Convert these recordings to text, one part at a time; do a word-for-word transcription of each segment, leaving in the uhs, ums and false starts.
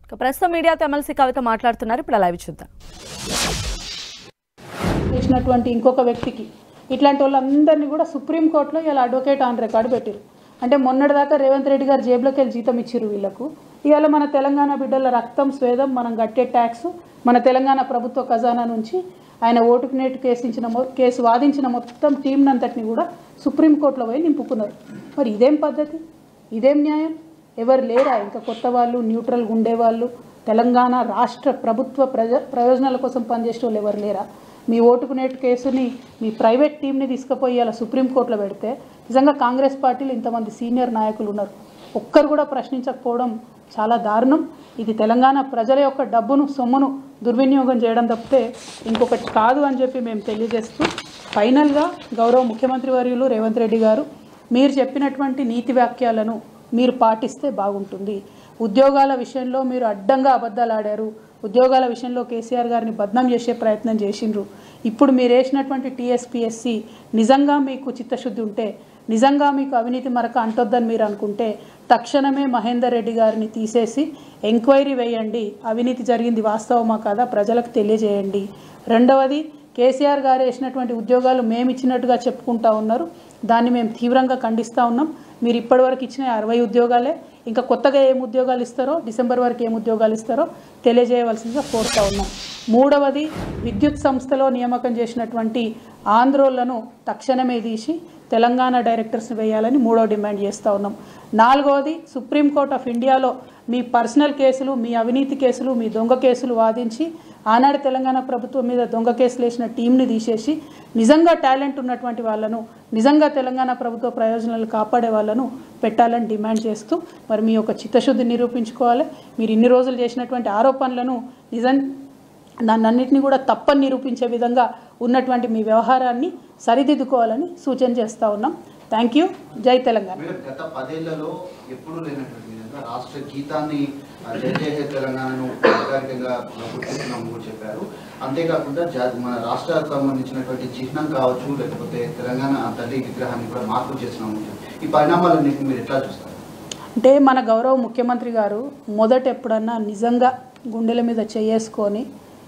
ప్రస్తుతం మీడియాతో ఎమ్మెల్సీ కవిత మాట్లాడుతున్నారు. ఇప్పుడు లైవ్ చూద్దాం. చేసినటువంటి ఇంకొక వ్యక్తికి ఇట్లాంటి వాళ్ళందరినీ కూడా సుప్రీంకోర్టులో ఇలా అడ్వకేట్ ఆన్ రికార్డు పెట్టారు. అంటే మొన్నటిదాకా రేవంత్ రెడ్డి గారు జేబులోకి వెళ్ళి జీతం ఇచ్చారు వీళ్ళకు. ఇవాళ మన తెలంగాణ బిడ్డల రక్తం స్వేదం మనం కట్టే ట్యాక్స్ మన తెలంగాణ ప్రభుత్వ ఖజానా నుంచి ఆయన ఓటుకు నేటు కేసు ఇచ్చిన కేసు వాదించిన మొత్తం టీం అంతటిని కూడా సుప్రీంకోర్టులో పోయి నింపుకున్నారు. మరి ఇదేం పద్ధతి, ఇదేం న్యాయం? ఎవరు లేరా ఇంకా కొత్త వాళ్ళు, న్యూట్రల్గా ఉండేవాళ్ళు, తెలంగాణ రాష్ట్ర ప్రభుత్వ ప్రజ ప్రయోజనాల కోసం పనిచేసే వాళ్ళు ఎవరు లేరా? మీ ఓటుకు నేటు కేసుని మీ ప్రైవేట్ టీంని తీసుకుపోయి అలా సుప్రీంకోర్టులో పెడితే నిజంగా కాంగ్రెస్ పార్టీలో ఇంతమంది సీనియర్ నాయకులు ఉన్నారు, ఒక్కరు కూడా ప్రశ్నించకపోవడం చాలా దారుణం. ఇది తెలంగాణ ప్రజల యొక్క డబ్బును సొమ్మును దుర్వినియోగం చేయడం తప్పితే ఇంకొకటి కాదు అని చెప్పి మేము తెలియజేస్తూ, ఫైనల్గా గౌరవ ముఖ్యమంత్రి వర్యులు రేవంత్ రెడ్డి గారు మీరు చెప్పినటువంటి నీతి వాక్యాలను మీరు పాటిస్తే బాగుంటుంది. ఉద్యోగాల విషయంలో మీరు అడ్డంగా అబద్ధాలు ఆడారు. ఉద్యోగాల విషయంలో కేసీఆర్ గారిని బద్నాం చేసే ప్రయత్నం చేసిండ్రు. ఇప్పుడు మీరు వేసినటువంటి టీఎస్పీఎస్సీ నిజంగా మీకు చిత్తశుద్ధి ఉంటే, నిజంగా మీకు అవినీతి మరక అంటొద్దని మీరు అనుకుంటే తక్షణమే మహేందర్ రెడ్డి గారిని తీసేసి ఎంక్వైరీ వేయండి. అవినీతి జరిగింది వాస్తవమా కాదా ప్రజలకు తెలియజేయండి. రెండవది, కేసీఆర్ గారు వేసినటువంటి ఉద్యోగాలు మేము ఇచ్చినట్టుగా చెప్పుకుంటా ఉన్నారు, దాన్ని మేము తీవ్రంగా ఖండిస్తూ ఉన్నాం. మీరు ఇప్పటివరకు ఇచ్చిన అరవై ఉద్యోగాలే, ఇంకా కొత్తగా ఏం ఉద్యోగాలు ఇస్తారో, డిసెంబర్ వరకు ఏం ఉద్యోగాలు ఇస్తారో తెలియజేయవలసిందిగా కోరుతూ ఉన్నాం. మూడవది, విద్యుత్ సంస్థలో నియామకం చేసినటువంటి ఆంధ్రోళ్లను తక్షణమే తీసి తెలంగాణ డైరెక్టర్స్ని వేయాలని మూడో డిమాండ్ చేస్తూ ఉన్నాం. నాలుగవది, సుప్రీంకోర్ట్ ఆఫ్ ఇండియాలో మీ పర్సనల్ కేసులు, మీ అవినీతి కేసులు, మీ దొంగ కేసులు వాదించి ఆనాడు తెలంగాణ ప్రభుత్వం మీద దొంగ కేసులు వేసిన టీంని తీసేసి నిజంగా టాలెంట్ ఉన్నటువంటి వాళ్ళను, నిజంగా తెలంగాణ ప్రభుత్వ ప్రయోజనాలు కాపాడే వాళ్ళను పెట్టాలని డిమాండ్ చేస్తూ, మరి మీ యొక్క చిత్తశుద్ధి నిరూపించుకోవాలి. మీరు ఇన్ని రోజులు చేసినటువంటి ఆరోపణలను నిజం దాన్నన్నింటినీ కూడా తప్పని నిరూపించే విధంగా ఉన్నటువంటి మీ వ్యవహారాన్ని సరిదిద్దుకోవాలని సూచన చేస్తూ ఉన్నాం. Thank you. జై తెలంగాణ. గత పదేళ్లలో ఎప్పుడూ లేనటువంటి విధంగా రాష్ట్ర గీతాన్ని జై జై హే తెలంగాణను అధికారికంగా గుర్తిస్తున్నాము కూడా చెప్పారు. అంతేకాకుండా మన రాష్ట్రానికి సంబంధించినటువంటి చిహ్నం కావచ్చు, లేకపోతే తెలంగాణ తల్లి విగ్రహాన్ని కూడా మార్పు చేస్తున్నాము. ఈ పరిణామాలన్నింటినీ మీరు ఎట్లా చూస్తారు? అంటే మన గౌరవ ముఖ్యమంత్రి గారు మొదట ఎప్పుడన్నా నిజంగా గుండెల మీద చేసుకొని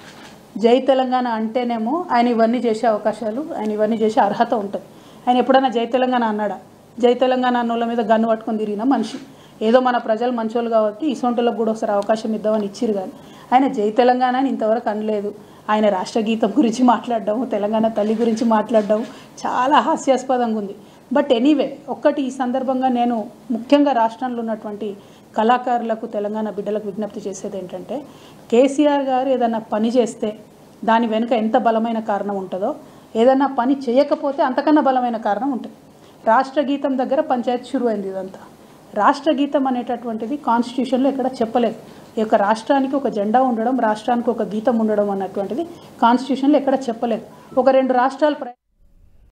జై తెలంగాణ అంటేనేమో ఆయన ఇవన్నీ చేసే అవకాశాలు, ఆయన ఇవన్నీ చేసే అర్హత ఉంటుంది. ఆయన ఎప్పుడైనా జై తెలంగాణ అన్నాడా? జై తెలంగాణ అన్నోళ్ళ మీద గన్ను పట్టుకొని తిరిగిన మనిషి. ఏదో మన ప్రజలు మంచోళ్ళు కాబట్టి ఇసొంటోళ్ళకు కూడా ఒకసారి అవకాశం ఇద్దామని ఇచ్చిరు, కానీ ఆయన జై తెలంగాణ అని ఇంతవరకు అనలేదు. ఆయన రాష్ట్ర గీతం గురించి మాట్లాడడం, తెలంగాణ తల్లి గురించి మాట్లాడడం చాలా హాస్యాస్పదంగా ఉంది. బట్ ఎనీవే, ఒక్కటి ఈ సందర్భంగా నేను ముఖ్యంగా రాష్ట్రంలో ఉన్నటువంటి కళాకారులకు, తెలంగాణ బిడ్డలకు విజ్ఞప్తి చేసేది ఏంటంటే, కేసీఆర్ గారు ఏదన్నా పని చేస్తే దాని వెనుక ఎంత బలమైన కారణం ఉంటుందో, ఏదన్నా పని చేయకపోతే అంతకన్నా బలమైన కారణం ఉంటుంది. రాష్ట్ర గీతం దగ్గర పంచాయతీ షురు అయింది. ఇదంతా రాష్ట్ర గీతం అనేటటువంటిది కాన్స్టిట్యూషన్లో ఎక్కడ చెప్పలేదు. ఈ యొక్క రాష్ట్రానికి ఒక జెండా ఉండడం, రాష్ట్రానికి ఒక గీతం ఉండడం అన్నటువంటిది కాన్స్టిట్యూషన్లో ఎక్కడ చెప్పలేదు. ఒక రెండు రాష్ట్రాలు